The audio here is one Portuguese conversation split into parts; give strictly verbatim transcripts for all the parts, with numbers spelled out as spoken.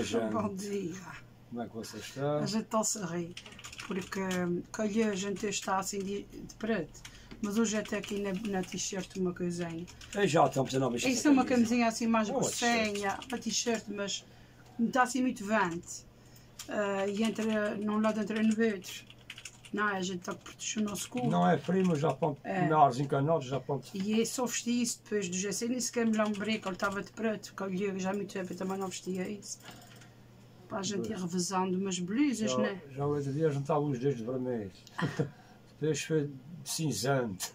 gente. Bom dia. Como é que você está? A gente está-se a rir, porque calhou a gente está assim de, de preto, mas hoje até aqui na, na t-shirt uma coisinha. E já estamos a nova vestir. Isso é uma camisinha assim mais Oh, grossinha, uma t-shirt, mas não está assim muito vente. Uh, e entra, num lado entra no outro. Não, a gente está a proteger o nosso corpo. Não é frio, mas já ponto É. nares encanados, já ponto. E eu só vesti isso depois do G C, nem sequer me lembrei que ele estava de preto, que eu já há muito tempo eu também não vestia isso. Para a gente ir revezando umas blusas, Já, né? já outro dia juntava os dedos vermelhos. Depois foi cinzento.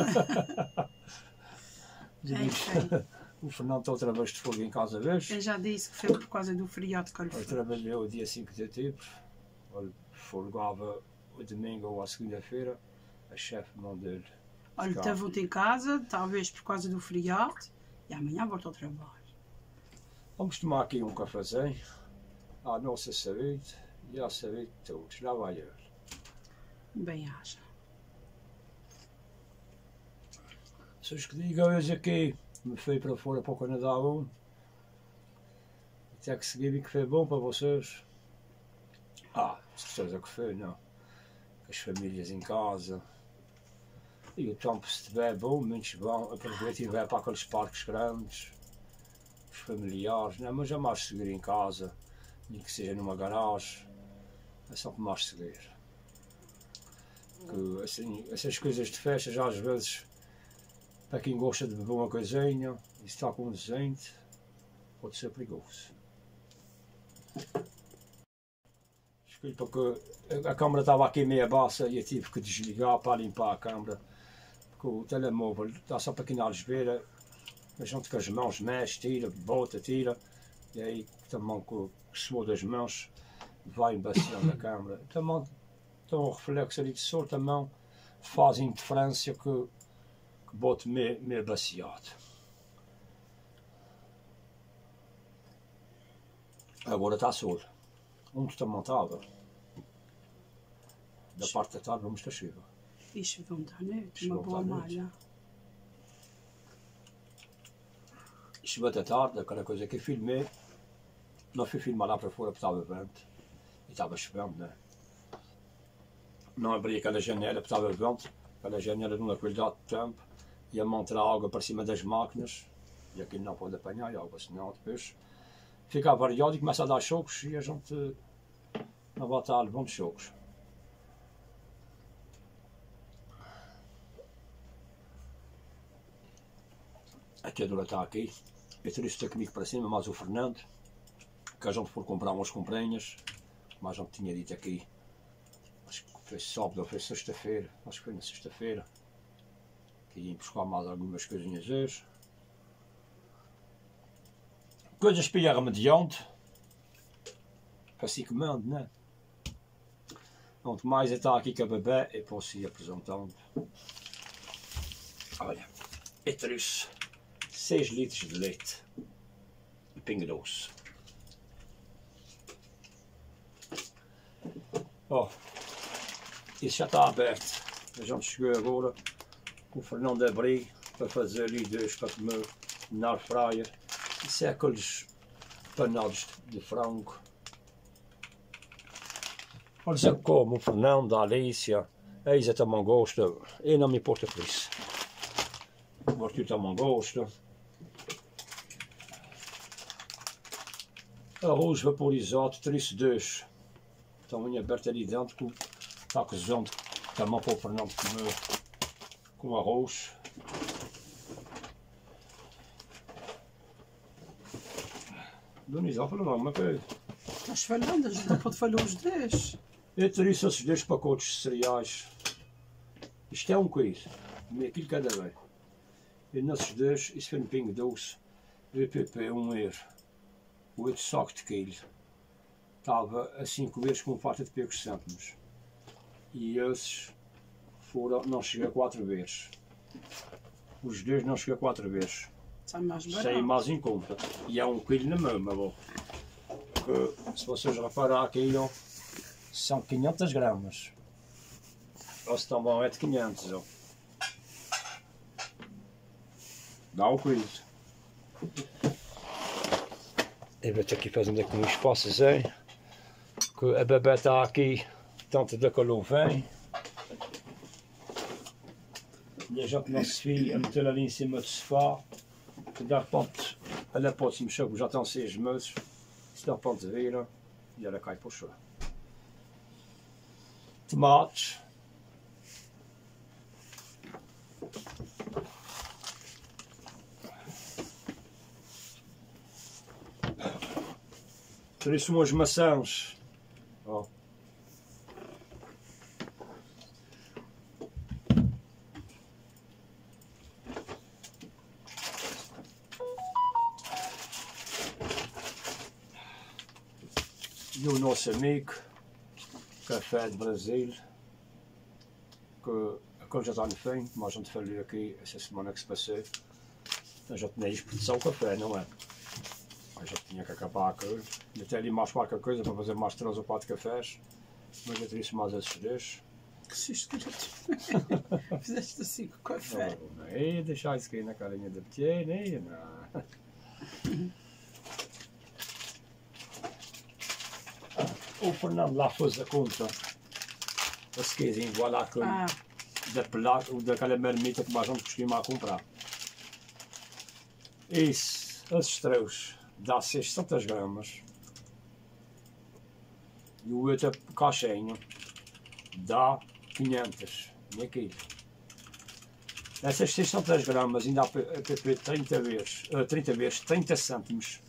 É, O Fernando está outra vez de fogo em casa, vês? eu já disse que foi por causa do feriado que ele Eu foi. trabalhei o dia cinco de outubro. Ele folgava o domingo ou a segunda-feira. A chefe mandou-lhe. Olha, buscar. estava ontem em casa, talvez por causa do feriado, e amanhã volto ao trabalho. Vamos tomar aqui um cafezinho. À nossa saúde e à saúde de todos. Lá vai ele. Bem haja. Se os que digam hoje aqui, me fui para fora para o Canadá um. Até que seguir que foi bom para vocês. Ah, certeza que foi, não. As famílias em casa. E o tempo, se estiver bom, menos bom, aproveita e vai para aqueles parques grandes. Os familiares, não, mas é mais seguro em casa. Nem que seja numa garagem. É sempre mais seguro. Que, assim, essas coisas de festas, às vezes, para quem gosta de beber uma coisinha e está com um desenho, pode ser perigoso. Desculpa que a câmara estava aqui meia baixa e eu tive que desligar para limpar a câmara. Porque o telemóvel está só para aqui na algebeira. A gente com as mãos mexe, tira, bota, tira. E aí também com o suor das mãos vai embaciando a câmara. Também então, o reflexo ali de sol também faz interferência que, que bote meio, meio baciado. Agora está sol. Onde também estava. Da parte da tarde vamos ter chuva. E choveu à noite, Choveu uma boa à noite. malha. Chuva da tarde, aquela coisa que eu filmei. Não fui filmar lá para fora porque estava vento. E estava chovendo, né? Não abri aquela janela porque estava vento. Aquela janela numa qualidade de tempo. Ia montar a água para cima das máquinas. E aquilo não pode apanhar a água, senão depois fica variado e começa a dar choques e a gente não vai estar levando choques. A criadora está aqui. Eu trouxe ter comigo para cima, mas o Fernando, que a gente for comprar umas comprinhas, como a gente tinha dito aqui, acho que foi sábado ou foi sexta-feira, acho que foi na sexta-feira, que ia buscar mais algumas coisinhas hoje. Coisas para ir remediando, para se comendo, não é? Onde mais está aqui com a bebê, eu posso ir apresentando. Olha, eu trouxe seis litros de leite de pingo doce. Ó, isso já está aberto. A gente chegou agora com o Fernando abriu para fazer ali dois para comer na air fryer. Isso é aqueles panados de frango. Olha, eu como o Fernando, a Alicia, a Isa também gosta. Eu não me importo por isso. O Arthur também gosta. Arroz vaporizado, trouxe dois. Estão em aberto ali dentro, com está cozendo também para o Fernando comer com arroz. Dona falou uma coisa. Estás falhando, a gente não pode falhar os dois. Eu trouxe esses dois pacotes de cereais. Isto é um quilo, meio quilo cada vez. E nesses dois, isso foi no pingo doce, V P P, um euro. O outro saco de quilo estava a cinco euros com falta de poucos cêntimos. E esses foram, não chegou a quatro vezes. Os dois não chegou a quatro vezes. Sai mais Sai barato. mais em conta. E há um quilo na mesma, bom. Que, se vocês reparar aqui, ó, são quinhentas gramas. Ou se também é de quinhentos, ó. Dá um quilo. E vou ter aqui fazendo aqui um espaço, hein? Que a bebê está aqui, tanto da calor vem. E a gente não se fia a meter ali em cima do sofá. Que de repente ela pode se mexer, já estão seis meses. Se de repente vira e ela cai para o chão. Tomates. Por isso umas maçãs. Oh. E o nosso amigo, café de Brasil, que a coisa já está no fim, mas a gente falou aqui essa semana que se passou. A gente tinha expressão o café, não é? A gente tinha que acabar com ele. E até ali mais qualquer coisa para fazer mais três ou quatro cafés, mas eu trouxe mais esses dois. Que susto que fizeste assim com o café. Não, não, não, deixar isso aqui na carinha da pequena, não. O Fernando lá fez a conta, a seguir, voilà, com Ah. da pelada, daquela marmita que mais não costuma comprar. Isso, esses três, dá seiscentas gramas. E o outro caixinho dá quinhentas, meio quilo. Essas seiscentas gramas ainda há para trinta vezes, trinta vezes, trinta cêntimos.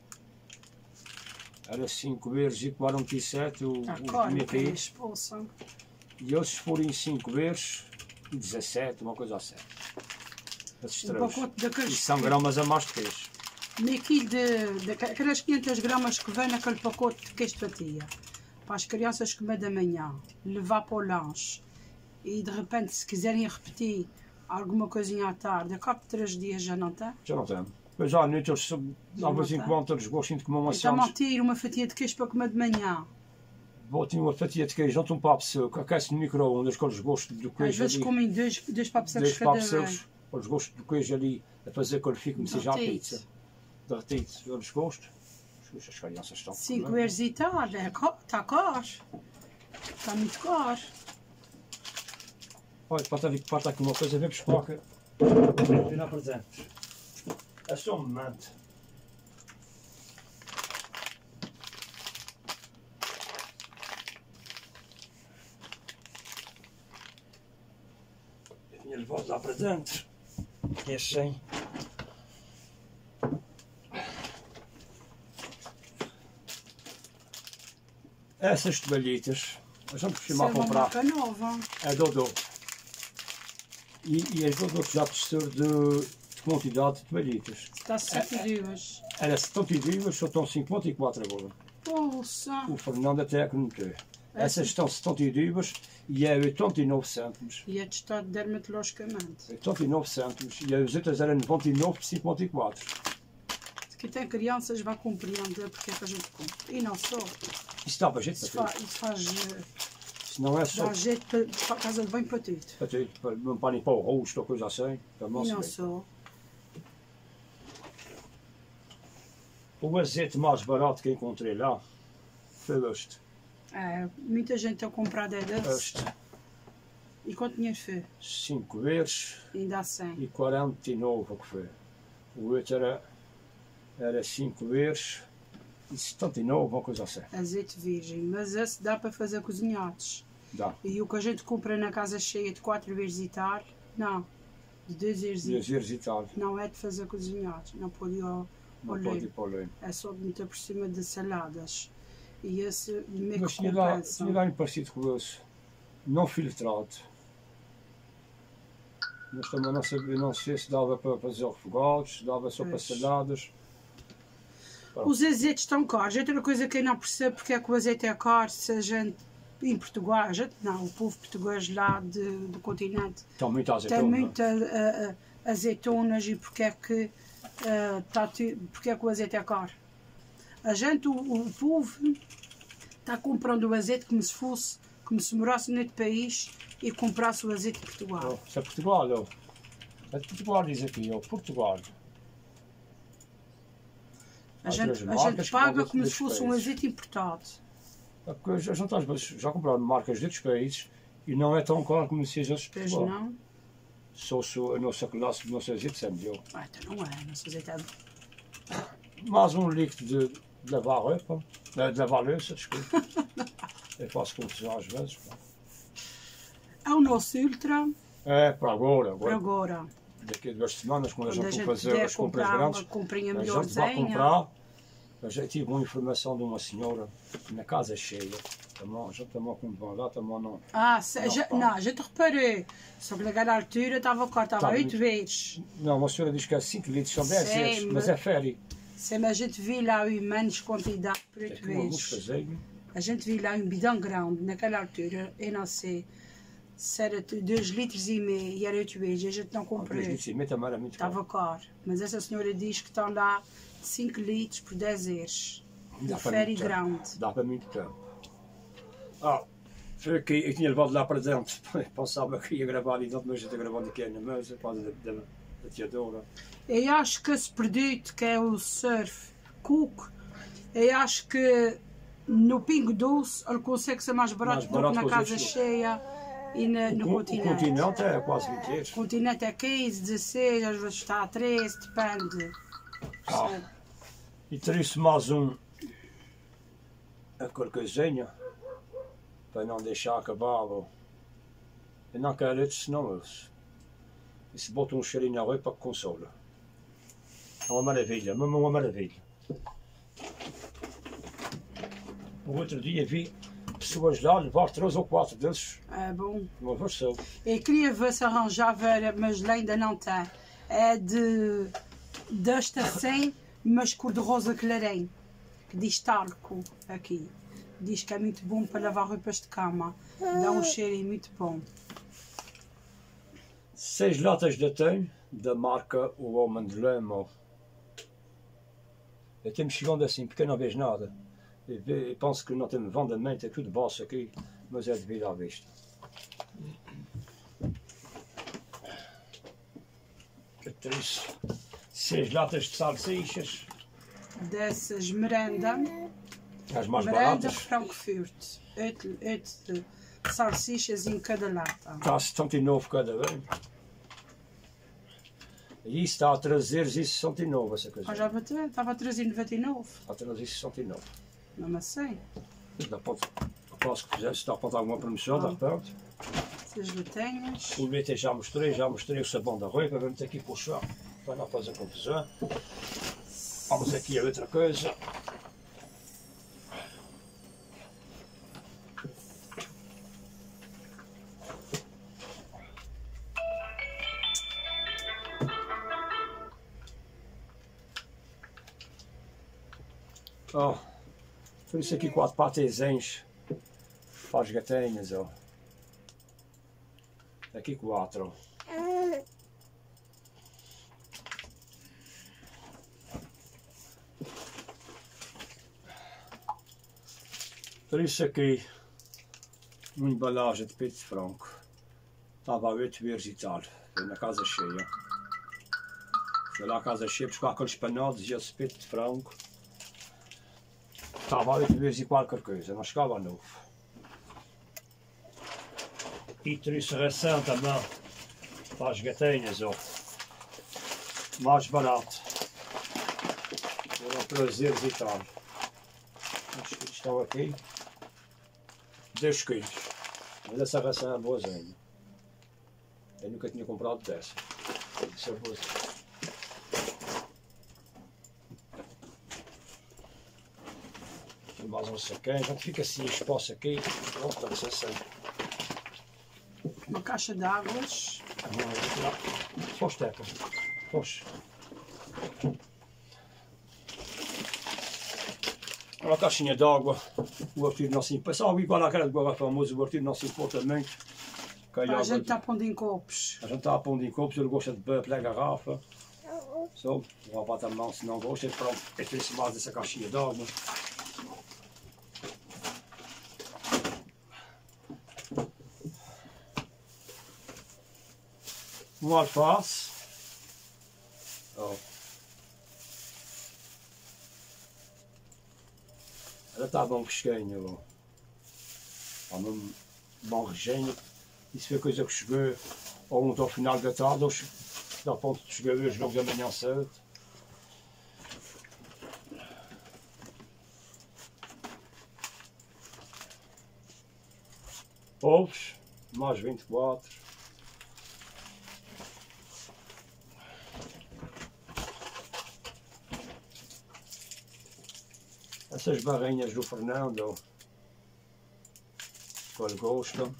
Era cinco vezes e quarenta e sete o, Ah, os claro, meio que é quilo. expulsão. E eles forem cinco vezes e dezassete, uma coisa assim. Esses Um três. pacote E daqueles. são gramas a mais de queijo. Meio quilo de, de. Aquelas quinhentas gramas que vem naquele pacote de queijo de fatia. Para as crianças comer da manhã, levar para o lanche. E de repente, se quiserem repetir alguma coisinha à tarde, a cabo de três dias já não está. Já não tem. Mas à noite eles, de vez em quando, eles gostam de comer uma Então, sandes. manter uma fatia de queijo para comer de manhã. Botem uma fatia de queijo, juntam um papo seco, aquece no micro-ondas, que eles gostam do queijo Às vezes ali. comem dois, dois papos secos Dois cada papos vez. secos, eles gostam do queijo ali, a fazer que ele fique como se já a Derretido. pizza. Derretido, eles gostam. As crianças estão. cinco euros e tal, está caro. Está muito caro. Olha, pode estar, pode estar aqui uma coisa bem pescoca. E não presentes. É só um momento. E ele volta lá para dentro. E assim. Essas toalhitas, a gente costuma Isso é uma comprar. marca nova. É Dodô. E, e é Dodô que já testou de, de quantidade de toalhitas. Está setenta e dois. Era setenta e dois, só estão cinquenta e quatro agora. Poxa. O Fernando até que não tem. Essas estão setenta e dois e é oitenta e nove cêntimos. E é testado dermatologicamente. oitenta e nove cêntimos e as outras eram noventa e nove por cinquenta e quatro. Quem tem crianças vai compreender porque é que a gente compra. E não só. Isso dá para jeito Isso, para fa tudo. isso faz. eh, Se não é só Dá jeito para, para a casa de bem para tudo. para, tudo, para não para limpar o rosto ou coisa assim. Para E não não se ver. só. O azeite mais barato que encontrei lá foi este. É, muita gente a comprar desses. Este. E quanto dinheiro foi? cinco vezes Ainda há cem. e quarenta e nove o que foi. O outro era, era cinco vezes e setenta e nove, uma coisa assim. Azeite virgem. Mas esse dá para fazer cozinhados. Dá. E o que a gente compra na casa cheia de quatro vezes e tal, não. De dois vezes e Duas vezes e tal. não é de fazer cozinhados. Não pode ir ao, Não ao pode ir leite. para o leite. É só de meter por cima de saladas. E esse meio Mas que tinha lá, compensa. tinha lá um parecido com esse. Não filtrado. Mas também não, sabia, não sei se dava para fazer refogados, se dava só para Pois. saladas. Os azeites estão caros. Outra coisa que eu não percebo porque é que o azeite é caro, se a gente em Portugal, a gente, não, o povo português lá de, do continente Está muito azeitona. tem muitas uh, uh, azeitonas e porque é que uh, tá, ti- porque é que o azeite é caro. A gente, o, o povo, está comprando o azeite como se fosse, como se morasse noutro país e comprasse o azeite de Portugal. Oh, isso é Portugal, oh. É de Portugal, diz aqui, oh, Portugal. A gente, a gente paga como se fosse um azeite importado. É porque a gente às vezes já compraram marcas de outros países e não é tão caro como se as Pois não. Só se a nossa classe, o nosso azeite é melhor. Ah, então não é, o nosso azeite é... Mais um líquido de, de lavar roupa, de lavar louça, desculpa. Eu faço confusão às vezes. Pá. É o nosso Ultra. É, para agora. Para agora. Daqui a duas semanas, quando, quando a gente for fazer as compras comprar grandes, uma comprinha a gente vai melhorzinha. comprar. Eu já tive uma informação de uma senhora na casa cheia. Também, já também quando vão lá, também não. Ah, se, não, já, não, já te reparei. Só que naquela altura estava cá, estava oito vezes. Não, a senhora diz que é cinco litros, são dez vezes, mas é féri. Sim, mas a gente viu lá em menos quantidade por oito vezes. A gente viu lá um bidão grande, naquela altura, eu não sei, se era dois litros e meio e era oito vezes, a gente não comprou. dois litros e meio também era muito caro. Estava caro. Mas essa senhora diz que estão lá cinco litros por dez euros. Um féri grande. Dá para muito tempo. Ah, foi que eu tinha levado lá para dentro. Pensava que ia gravar ali dentro, mas eu estou gravando aqui na mesa, por causa da, da, da teadora. Eu acho que esse produto, que é o Surf Cook, eu acho que no Pingo Doce ele consegue ser mais barato, mais barato do que na casa cheia e na, no o, continente. O continente é quase vinte euros. O continente é quinze, dezesseis, às vezes está a treze, depende. Ah, e trouxe mais um, aquele coisinha, para não deixar acabar. Eu não quero isso, senão eles. E se botam um cheirinho na roupa que consola. É uma maravilha, mesmo uma maravilha. O outro dia vi pessoas lá levar três ou quatro deles. É bom. Uma versão. Eu queria ver se arranjava, mas lá ainda não tem. É de desta cem, mas cor de rosa clarinho. Que diz talco aqui. Diz que é muito bom para lavar roupas de cama. Dá um cheiro muito bom. Seis latas de atum da marca O Homem de Lama. Eu tenho chegando assim porque eu não vejo nada. Eu penso que não temos vendimento, é tudo baixo aqui, mas é devido à vista. Que triste. Seis latas de salsichas. Dessas merenda. As mais merenda baratas. Frankfurt. Oito, oito salsichas em cada lata. Está setenta e nove cada vez. E isso está a trazer isso sessenta e nove, essa coisa. Ah, já bateu? Estava a trazer noventa e nove. Está a trazer sessenta e nove. Não assim. Pode, posso que fizesse, está a faltar alguma promoção, ah. de repente. Essas latinhas. O B T já mostrei, já mostrei o sabão da roupa, vamos aqui para o chão, para não fazer confusão. Vamos aqui a outra coisa. Oh, por isso aqui quatro patezinhos para as gatinhas, ó. Aqui quatro. Por isso aqui, uma embalagem de peito de frango. Estava a oito euros e tal, foi na casa cheia. Fui lá à casa cheia buscar aqueles panados e esse peito de frango. Estava a oito euros e qualquer coisa, não chegava a novo. E trouxe ração também para as gatinhas, ó. Mais barato. Foram três euros e tal. Os quilos estão aqui. dez quilos. Mas essa ração é boazinha. Eu nunca tinha comprado dessa. Isso é boazinha. Mais um saquinho, já fica assim espaço aqui. Pronto, para ser assim. Uma caixa de águas. Poxa, Teca. Poxa. Uma caixinha de água. O Artur não se importa. Água igual àquela de garrafa, mas o Artur não se importa muito. A gente está pondo em copos. A gente está pondo em copos, ele gosta de beber pela garrafa. Só, vou bater a mão se não gosta. E pronto, eu trouxe mais dessa caixinha de água. Um alface. Oh. está bom fresquinho. Há um bom regime. E se vê coisa que chegou, ou um ao final da tarde, ou da ponto de chegar hoje, logo da manhã cedo. Ovos, mais vinte e quatro. Essas barrinhas do Fernando, que ele gosta.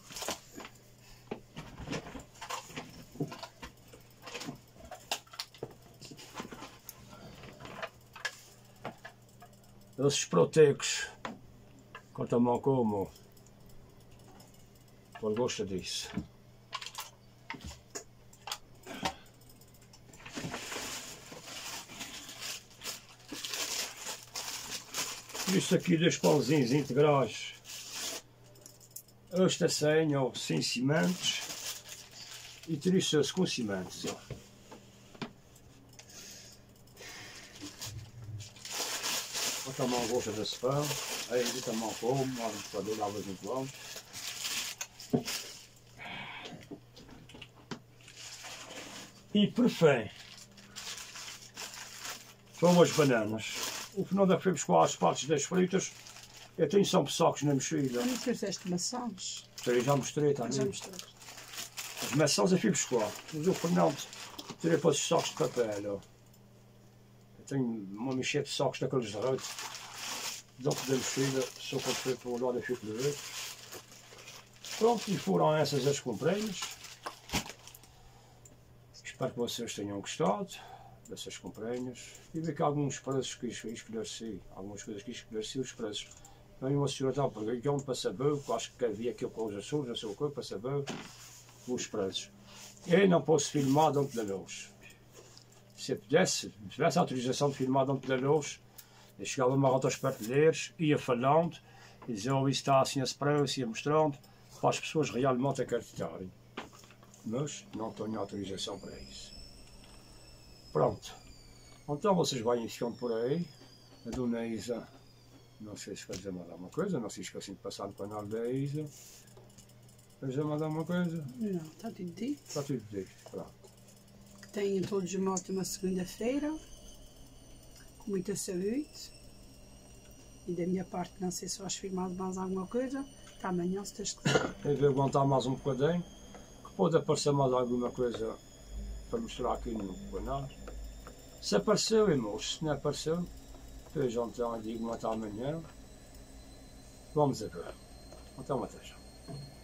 Esses proteicos, que eu também como, ele gosta disso. Isto aqui dos pãozinhos integrais, este assim, ou sem cimentos, e triços com cimentos. Ó. Eu também gosto desse pão, aí eu também como, mas para dar lá vez em quando. E por fim, são as bananas. O que não dá para buscar as partes das fritas, eu tenho sempre sacos na mochila. Não fizeste maçãs? Eu já mostrei também. Já mostrei. As maçãs eu fui buscar, mas o Fernando tirei para os sacos de papel. Ó. Eu tenho uma mexer de sacos daqueles de reto, dentro da mochila, só quando foi para o lado eu fico de ver. Pronto, e foram essas as comprinhas. Espero que vocês tenham gostado dessas comprinhas. E ver que alguns preços que esclareci, algumas coisas que esclareci os preços. Não uma senhora estava perguntando para saber, acho que havia aqui com os assuntos, não sei o que, para saber os preços. Eu não posso filmar dentro da luz. Se eu pudesse, se tivesse a autorização de filmar dentro da luz, eu chegava uma rota aos partilheiros, ia falando, e dizia, oh, isso está assim esse preço, ia mostrando, para as pessoas realmente acreditarem. Mas não tenho autorização para isso. Pronto. Então vocês vão ficando por aí. A dona Isa, não sei se quer dizer mais alguma coisa, não se esquecem de passar no canal da Isa. Quer dizer mais alguma coisa? Não, está tudo dito. Está tudo dito. Pronto. Que tenham todos uma ótima segunda-feira. Com muita saúde. E da minha parte, não sei se vais filmar mais alguma coisa. Até amanhã, se tens que fazer. Eu vou aguentar mais um bocadinho. Que pode aparecer mais alguma coisa para mostrar aqui no canal. Se apareceu, irmãos, se não apareceu, depois então digo-me até amanhã. Vamos a ver. Então até já.